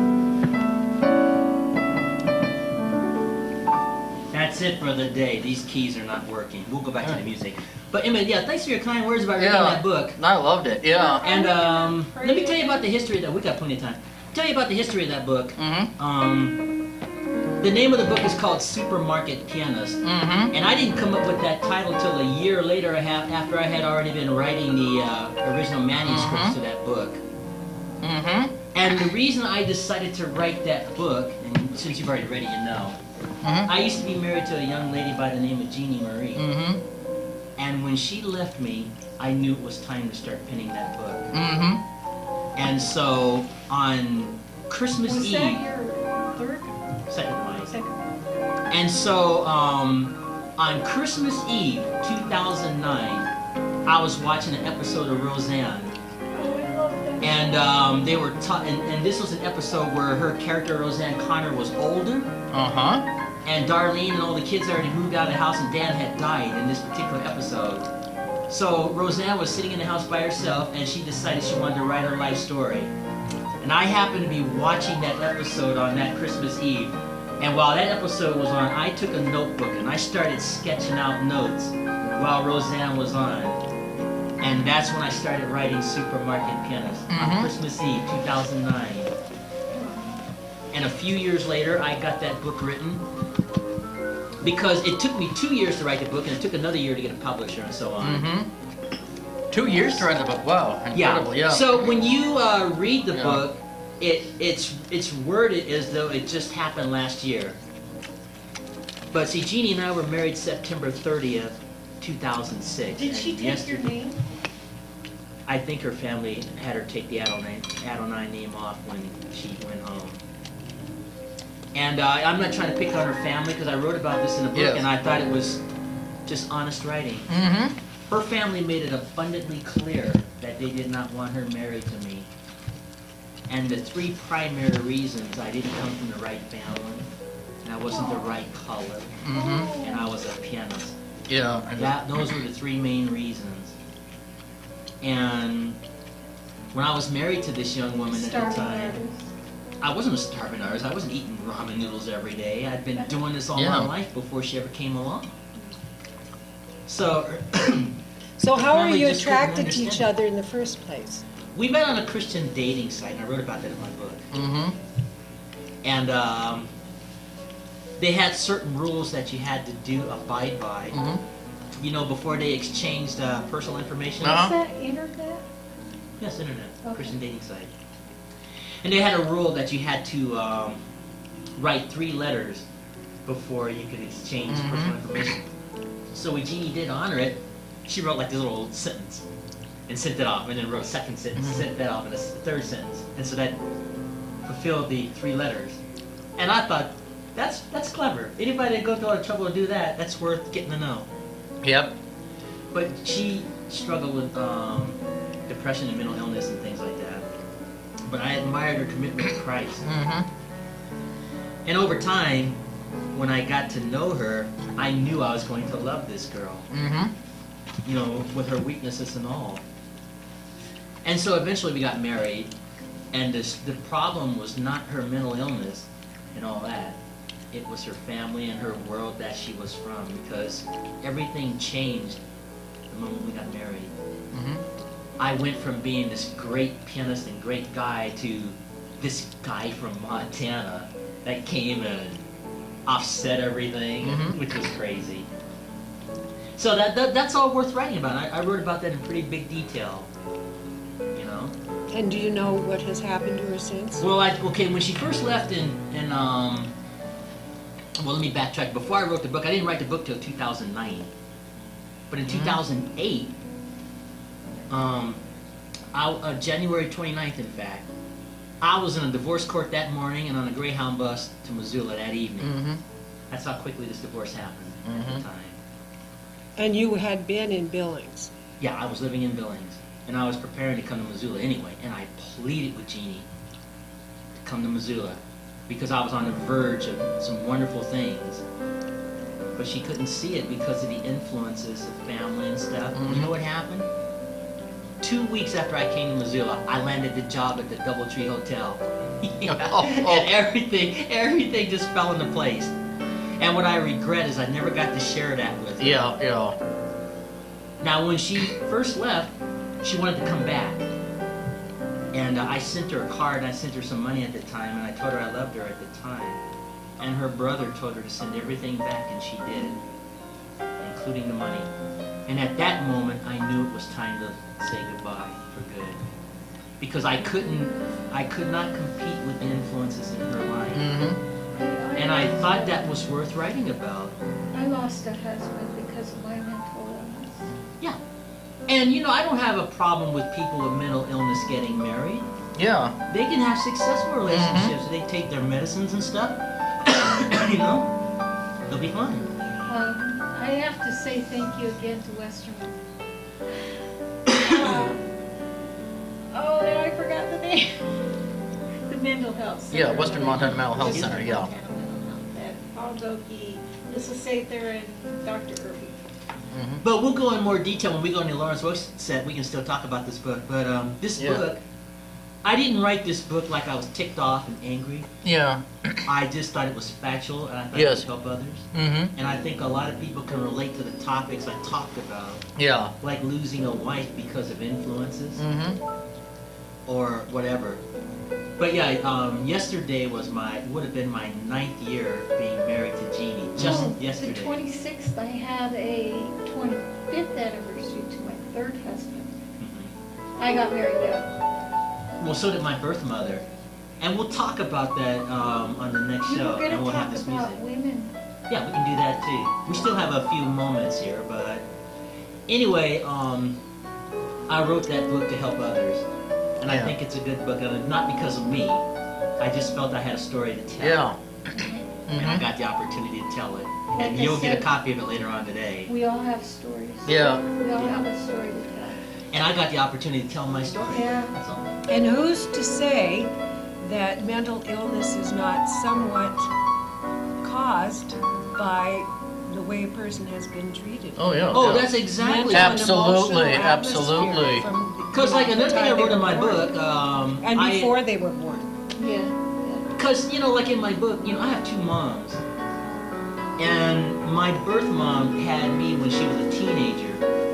That's it for the day. These keys are not working. We'll go back to the music. But Emmett, yeah, thanks for your kind words about reading Yeah. that book. I loved it. Yeah. And let me tell you about the history of that. We got plenty of time. Tell you about the history of that book. Mm-hmm. The name of the book is called Supermarket Pianist. Mm-hmm. And I didn't come up with that title till a year later, after I had already been writing the original manuscripts to that book. Mm-hmm. And the reason I decided to write that book, and since you've already read it, you know, Mm-hmm. I used to be married to a young lady by the name of Jeannie Marie. Mm-hmm. And when she left me, I knew it was time to start penning that book. Mm-hmm. And so on Christmas Was Eve, that your third? second one. Second. And so on Christmas Eve 2009, I was watching an episode of Roseanne. Oh, I love that. And they were and this was an episode where her character Roseanne Connor was older, Uh-huh. and Darlene and all the kids already moved out of the house, and Dan had died in this particular episode. So Roseanne was sitting in the house by herself, and she decided she wanted to write her life story. And I happened to be watching that episode on that Christmas Eve, and while that episode was on, I took a notebook and I started sketching out notes while Roseanne was on. And that's when I started writing Supermarket Pianist on Christmas Eve 2009. And a few years later, I got that book written because it took me 2 years to write the book, and it took another year to get a publisher and so on. Mm-hmm. 2 years to write the book. Wow. Incredible. Yeah. So when you read the Yeah. book, it's worded as though it just happened last year. But see, Jeannie and I were married September 30th, 2006. Did she and take your name? I think her family had her take the Adonai name off when she went home. And I'm not trying to pick on her family because I wrote about this in a book, Yes. and I thought it was just honest writing. Mm-hmm. Her family made it abundantly clear that they did not want her married to me. And the three primary reasons: I didn't come from the right family, and I wasn't the right color, Mm-hmm. and I was a pianist. Yeah. And Those were the three main reasons. And when I was married to this young woman at the Starving time, artist. I wasn't a starving artist. I wasn't eating ramen noodles every day. I'd been doing this all Yeah. my life before she ever came along. So, So how are family you just couldn't attracted to each understand. other in the first place? We met on a Christian dating site, and I wrote about that in my book. Mm-hmm. And they had certain rules that you had to abide by. Mm-hmm. You know, before they exchanged personal information. Uh-huh. Is that internet? Yes, internet, Okay. Christian dating site. And they had a rule that you had to write 3 letters before you could exchange Mhm. personal information. So when Jeannie did honor it, she wrote like this little sentence and sent it off, and then wrote a second sentence, Mhm. sent that off, and a third sentence. And so that fulfilled the 3 letters. And I thought, that's clever. Anybody that goes to all the trouble to do that, that's worth getting to know. Yep. But she struggled with depression and mental illness and things like that. But I admired her commitment to Christ. Mm-hmm. And over time, when I got to know her, I knew I was going to love this girl. Mm-hmm. You know, with her weaknesses and all. And so eventually we got married, and the problem was not her mental illness and all that. It was her family and her world that she was from, because everything changed the moment we got married. Mm-hmm. I went from being this great pianist and great guy to this guy from Montana that came and offset everything, Mhm. which was crazy. So that's all worth writing about. I wrote about that in pretty big detail, you know. And do you know what has happened to her since? Well, when she first left well, let me backtrack. Before I wrote the book, I didn't write the book till 2009. But in 2008, January 29th, in fact, I was in a divorce court that morning and on a Greyhound bus to Missoula that evening. Mm-hmm. That's how quickly this divorce happened at Mhm. the time. And you had been in Billings. Yeah, I was living in Billings, and I was preparing to come to Missoula anyway, and I pleaded with Jeannie to come to Missoula because I was on the verge of some wonderful things. But she couldn't see it because of the influences of family and stuff. You know what happened? 2 weeks after I came to Missoula, I landed the job at the Doubletree Hotel. And everything just fell into place. And what I regret is I never got to share that with her. Yeah, yeah. Now, when she first left, she wanted to come back. And I sent her a card, and I sent her some money at the time, and I told her I loved her at the time. And her brother told her to send everything back, and she did, including the money. And at that moment, I knew it was time to say goodbye for good. Because I could not compete with the influences in her life. Mm-hmm. And I thought that was worth writing about. I lost a husband because of my mental illness. Yeah. And you know, I don't have a problem with people with mental illness getting married. Yeah. They can have successful relationships. They take their medicines and stuff. You know, they'll be fine. I have to say thank you again to Western. Oh, and I forgot the name. The mental health center. Yeah, Western Montana Mental Health Center, yeah. And Paul Goki, Mrs. Sather, and Dr. Irby. Mm-hmm. But we'll go in more detail when we go into Lawrence Wilkes set. We can still talk about this book. But this Yeah. book, I didn't write this book like I was ticked off and angry. Yeah. I just thought it was factual, and I thought Yes. it would help others. Mm-hmm. And I think a lot of people can relate to the topics I talked about, Yeah. like losing a wife because of influences Mm-hmm. or whatever. But yeah, yesterday would have been my 9th year being married to Jeannie. Just The yesterday. 26th, I had a 25th anniversary to my third husband. Mhm. I got married then. Well, so did my birth mother. And we'll talk about that on the next We show, were going and to we'll have talk this about music. women. Yeah, we can do that too. We still have a few moments here, but anyway, I wrote that book to help others. And I Yeah. think it's a good book, and not because of me. I just felt I had a story to tell. Yeah. And I got the opportunity to tell it. Like And I you'll get a said, copy of it later on today. We all have stories. Yeah. We all Yeah. have a story to tell. And I got the opportunity to tell my story. Yeah. That's all. And who's to say that mental illness is not somewhat caused by the way a person has been treated? Oh, yeah. Oh, yeah. that's exactly. Mental and Absolutely, emotional atmosphere absolutely. from Because like another thing I time they wrote in were my born. book, And before they were born. Yeah. because like in my book, I have two moms, and my birth mom had me when she was a teenager,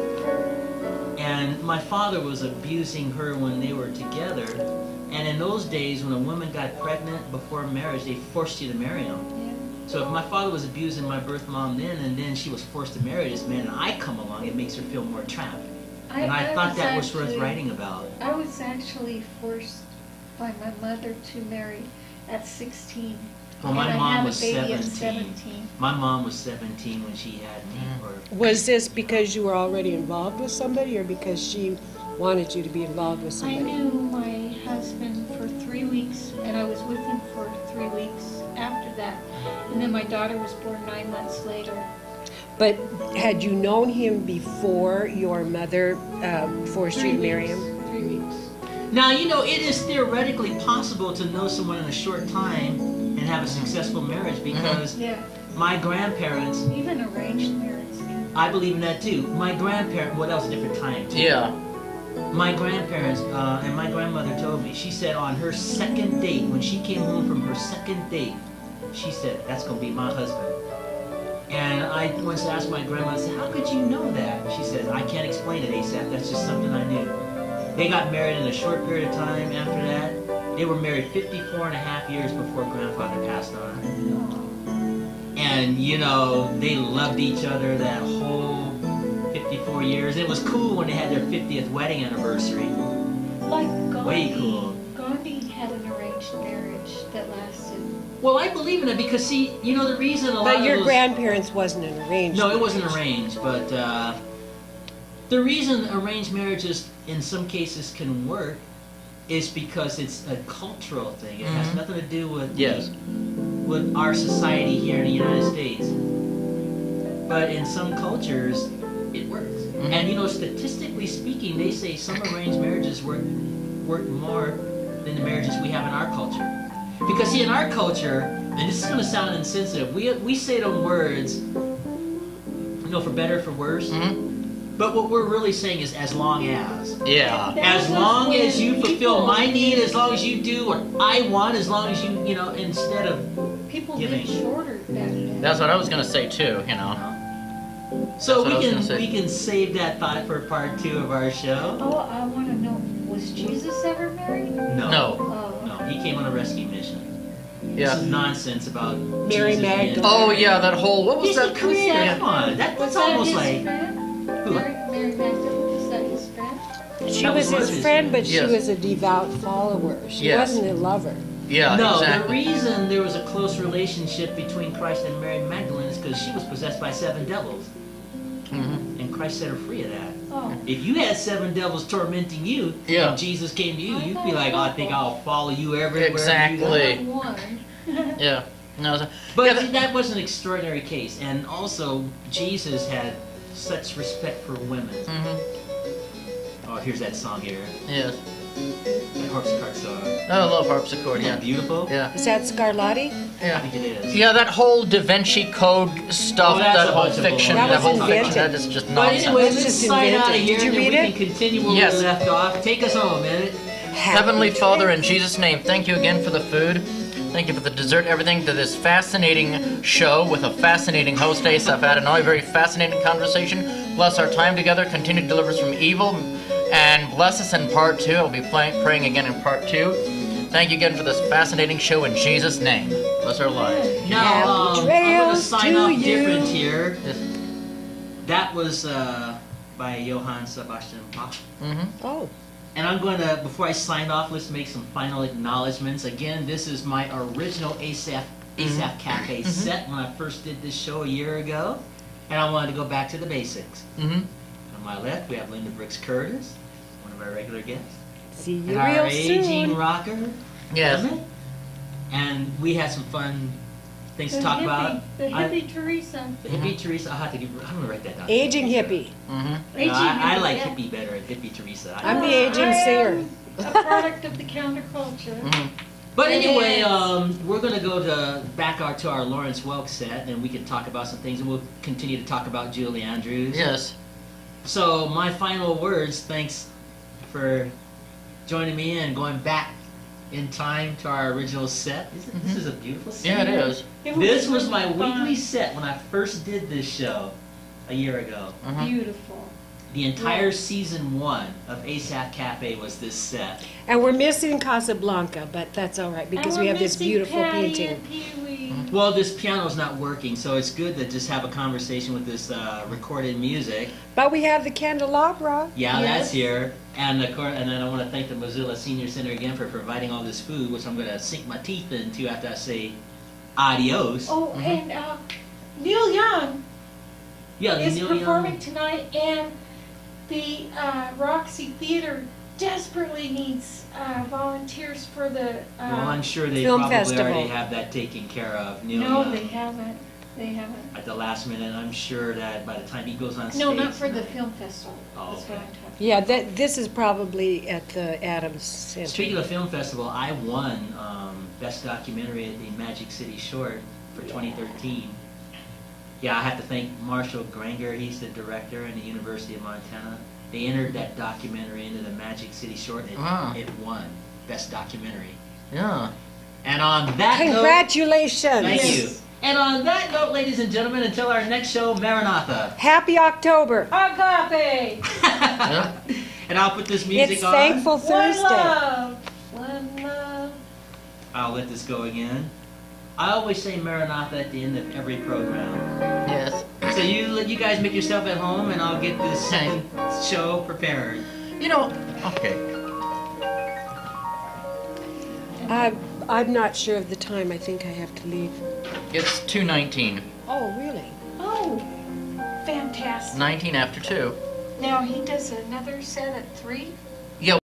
and my father was abusing her when they were together. And in those days, when a woman got pregnant before marriage, they forced you to marry them. Yeah. So if my father was abusing my birth mom then, and then she was forced to marry this man, and I come along, it makes her feel more trapped. And I thought that was worth writing about. I was actually forced by my mother to marry at 16. Well, my and mom I had was a baby at 17. 17. My mom was 17 when she had me. Was this because you were already involved with somebody or because she wanted you to be involved with I somebody? knew my husband for 3 weeks, and I was with him for 3 weeks after that. And then my daughter was born 9 months later. But had you known him before your mother forced you to marry him? 3 weeks. Now, it is theoretically possible to know someone in a short time and have a successful marriage because Yeah. my grandparents, Even arranged marriage. I believe in that too. My grandparents, well, that was a different time too. Yeah. My grandparents and my grandmother told me, she said on her second date, when she came home from her second date, she said, that's going to be my husband. And I once asked my grandma, I said, how could you know that? She said, I can't explain it, Asaph. That's just something I knew. They got married in a short period of time after that. They were married 54 and a half years before grandfather passed on. And, they loved each other that whole 54 years. It was cool when they had their 50th wedding anniversary. Like Gandhi. Way cool. Gandhi had an arranged marriage that lasted. Well, I believe in it because, see, the reason a lot But of your those... grandparents wasn't an arranged No, it marriage. wasn't arranged, but the reason arranged marriages in some cases can work is because it's a cultural thing. It has nothing to do with Yes. with our society here in the United States. But in some cultures, it works. And statistically speaking, they say some arranged marriages work more than the marriages we have in our culture. Because see, in our culture, and this is going to sound insensitive, we say them words, for better or for worse. But what we're really saying is as long as. Yeah. As long as you fulfill my need, as long as you do what I want, as long as you, instead of People giving. lived shorter back then. That's what I was going to say, too, So That's what I was gonna we say. can save that thought for part 2 of our show. Oh, I want to know, was Jesus ever married? No. No. Oh. No, he came on a rescue mission. This Yeah. is nonsense about Mary Jesus being- Magdalene. Oh, yeah, that whole, what was He's the that? creator. Yeah. Come on, that's Was that almost his like friend? Who? Mary Magdalene, was that his friend? She That was was his his friend, friend. but she Yes. was a devout follower. She Yes. wasn't a lover. Yeah, no. exactly. The reason there was a close relationship between Christ and Mary Magdalene is because she was possessed by 7 devils, and Christ set her free of that. Oh. If you had 7 devils tormenting you, Yeah. and Jesus came to you, you'd be like, oh, I think I'll follow you everywhere. Exactly. You go. One. Yeah. No, But yeah, that was an extraordinary case, and also Jesus had such respect for women. Oh, here's that song here, yes. that harpsichord song. I love harpsichord, Isn't yeah. that beautiful? Yeah. Is that Scarlatti? I Yeah. think it is. Yeah, that whole Da Vinci Code stuff, Oh, that's that a whole bunch of fiction, bull- That was whole invented. fiction, that is just But nonsense. anyway, That's let's just sign out of invented. here, Did you and then read we it? can continue where Yes. we left off. Take us home, Emmett. Heavenly Father, in Jesus' name, thank you again for the food. Thank you for the dessert, everything, to this fascinating show with a fascinating host, Asaph Adonai. Very fascinating conversation. Bless our time together. Continue to deliver us from evil. And bless us in part 2. I'll be praying again in part 2. Thank you again for this fascinating show in Jesus' name. Bless our lives. Now, Happy I'm going trails to sign to off you. different here. Yes. That was by Johann Sebastian Bach. Oh. And I'm going to, before I sign off, let's make some final acknowledgments. Again, this is my original Asaph Cafe set when I first did this show a year ago. And I wanted to go back to the basics. On my left, we have Linda Brooks Curtis. one of our regular guests. See you And our real aging soon. rocker, Yes. Emmett. And we had some fun things to talk about. The hippie Teresa. The hippie Teresa, I'm gonna write that down. Aging hippie. Mm-hmm. Aging I hippie, like yeah. hippie better, hippie Teresa. I'm the aging singer. A product of the counterculture. Mm-hmm. But anyway, Yes. we're going to go to our Lawrence Welk set, and we can talk about some things, and we'll continue to talk about Julie Andrews. Yes. So my final words, thanks for joining me and going back in time to our original set. This is a beautiful set. Yeah, it is. This was my fun. weekly set when I first did this show a year ago. Mhm. Beautiful. The entire season 1 of Asaph Cafe was this set. And we're missing Casablanca, but that's all right because we have this beautiful painting. And Pee-wee. Well, this piano's not working, so it's good to just have a conversation with this recorded music. But we have the candelabra. Yeah, Yes. that's here. And of course, and then I want to thank the Missoula Senior Center again for providing all this food, which I'm going to sink my teeth into after I say adios. Oh, and Neil Young Yeah, is Neil Young. performing tonight, and the Roxy Theater desperately needs volunteers for the. Well, I'm sure they Film probably festival. already have that taken care of. Neil No, Young. they haven't. They haven't. At the last minute, I'm sure that by the time he goes on stage. No, not for the film festival. Oh, That's what okay. I'm talking. Yeah, this is probably at the Adams Center. Speaking of film festival, I won Best Documentary at the Magic City Short for 2013. Yeah, I have to thank Marshall Granger. He's the director in the University of Montana. They entered that documentary into the Magic City Short, and Wow. it won Best Documentary. Yeah. And on that note, Congratulations. thank you. And on that note, ladies and gentlemen, until our next show, Maranatha. Happy October. Agape! Yeah. And I'll put this music It's on. Thankful One Thursday. love. One love. I'll let this go again. I always say Maranatha at the end of every program. Yes. So you guys make yourself at home, and I'll get this Okay. show prepared. You know. Okay. I'm not sure of the time. I think I have to leave. It's 2:19. Oh, really? Oh, fantastic. 19 after 2. Now he does another set at 3?